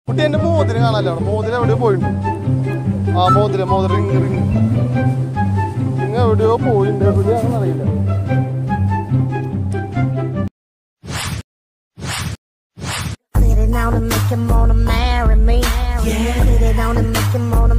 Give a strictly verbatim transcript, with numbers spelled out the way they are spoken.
കുട്ടി എന്റെ മോതിരം കാണാല്ലോ, മോതിരം എവിടെയോ പോയിട്ടുണ്ട്. ആ മോതിരം മോതിരം റിങ് റിങ് റിങ് എവിടെയോ പോയിട്ടുണ്ട്, എവിടെയാണെന്ന് അറിയില്ല. Sit it down and make him wanna marry me. Yeah. Sit it down and make him wanna